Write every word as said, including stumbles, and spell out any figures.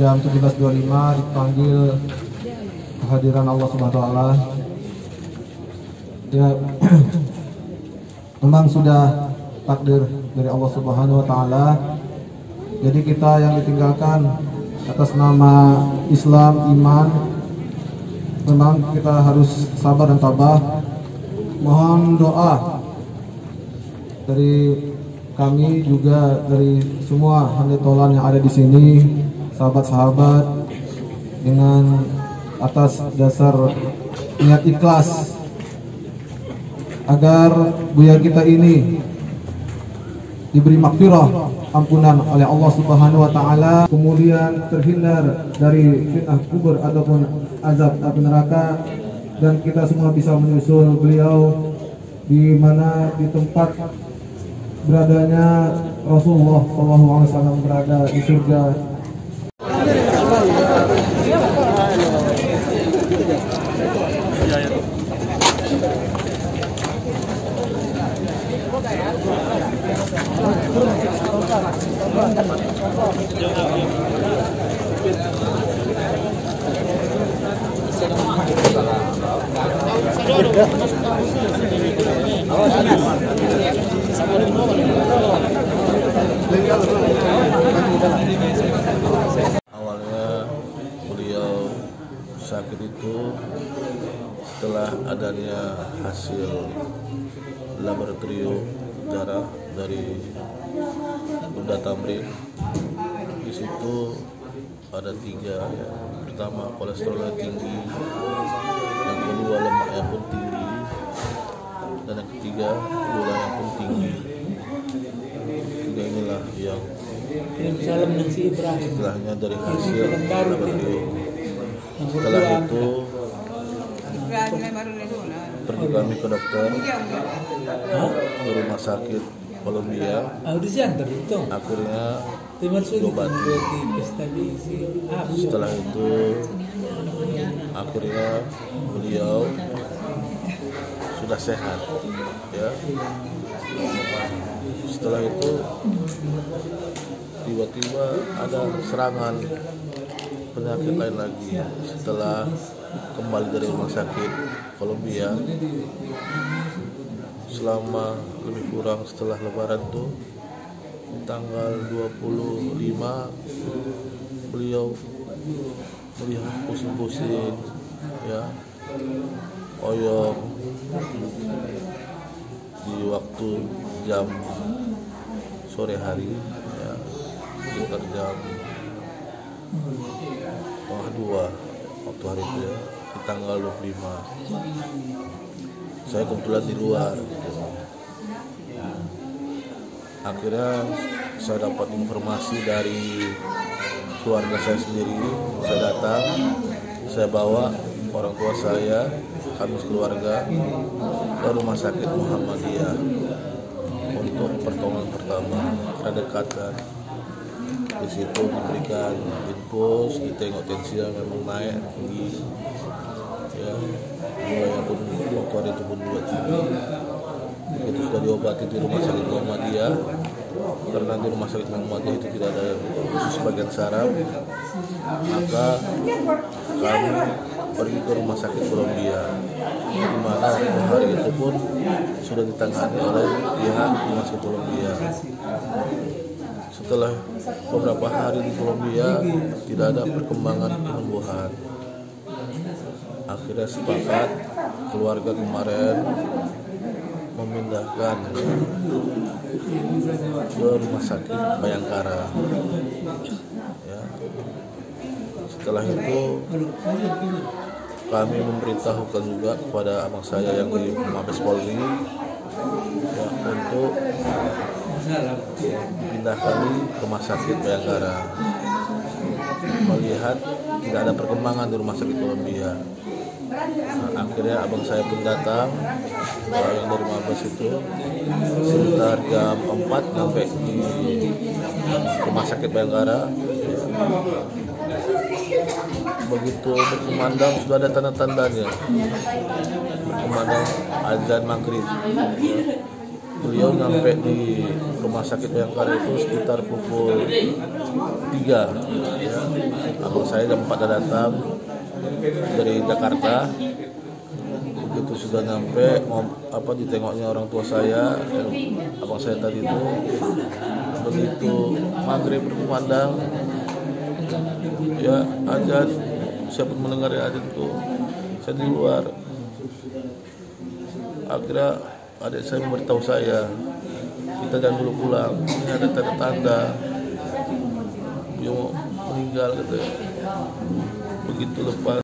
jam tujuh belas dua puluh lima dipanggil kehadiran Allah Subhanahu wa taala. Ya, memang sudah takdir dari Allah Subhanahu wa taala. Jadi kita yang ditinggalkan atas nama Islam, iman, memang kita harus sabar dan tabah. Mohon doa dari kami juga dari semua hamba tolan yang ada di sini, sahabat-sahabat, dengan atas dasar niat ikhlas agar buya kita ini diberi maghfirah, ampunan oleh Allah Subhanahu wa taala, kemudian terhindar dari fitnah kubur ataupun azab api neraka, dan kita semua bisa menyusul beliau di mana di tempat beradanya Rasulullah shallallahu alaihi wasallam berada di surga. Awalnya beliau sakit itu setelah adanya hasil laboratorium darah dari Bunda Tamrin. Di situ ada tiga, ya. Pertama kolesterolnya tinggi, yang kedua lemaknya pun tinggi, dan yang ketiga gulanya pun tinggi. Tiga inilah yang setelahnya dari hasil laboratorium. Setelah itu pergi kami ke dokter ke rumah sakit Columbia. Akhirnya diobati. Setelah itu akhirnya beliau sudah sehat, ya. Setelah itu tiba-tiba ada serangan penyakit lain lagi. Setelah kembali dari rumah sakit Columbia, selama lebih kurang setelah Lebaran tuh tanggal dua puluh lima beliau melihat pusing-pusing, ya, oyok di waktu jam sore hari, ya, sekitar jam setengah dua waktu hari itu, ya, di tanggal dua puluh lima. Saya kebetulan di luar, gitu. Akhirnya saya dapat informasi dari keluarga saya sendiri. Saya datang, saya bawa orang tua saya, kami keluarga ke rumah sakit Muhammadiyah untuk pertolongan pertama. Kita dekatkan, di situ diberikan infus, ditengok tensinya memang naik tinggi, ya, gulanya pun waktu hari itu pun juga tinggi. Itu sudah diobati di rumah sakit Muhammadiyah, karena di rumah sakit Muhammadiyah itu tidak ada khusus bagian saraf. Maka kami pergi ke rumah sakit Columbia, di mana hari itu pun sudah ditangani oleh pihak rumah sakit Columbia. Setelah beberapa hari di Columbia tidak ada perkembangan penyembuhan. Akhirnya sepakat keluarga kemarin memindahkan ke rumah sakit Bayangkara, ya. Setelah itu kami memberitahukan juga kepada abang saya yang di Mabes Polri, ya, untuk dipindahkan ke rumah sakit Bayangkara, melihat tidak ada perkembangan di rumah sakit Columbia. Nah, akhirnya abang saya pun datang, yang dari Mabes itu sekitar jam empat sampai di rumah sakit Bayangkara. Begitu berkumandang sudah ada tanda-tandanya, berkumandang azan maghrib. Beliau sampai di rumah sakit Bayangkara itu sekitar pukul tiga, ya. abang saya jam empat datang dari Jakarta. Begitu sudah nyampe, mau apa ditengoknya orang tua saya, abang saya tadi itu. Begitu maghrib berkumandang, ya azan, saya pun mendengar ya azan itu, saya di luar. Akhirnya adik saya memberitahu saya, kita jangan dulu pulang, ini ada tanda-tanda dia mau meninggal gitu. Begitu lepas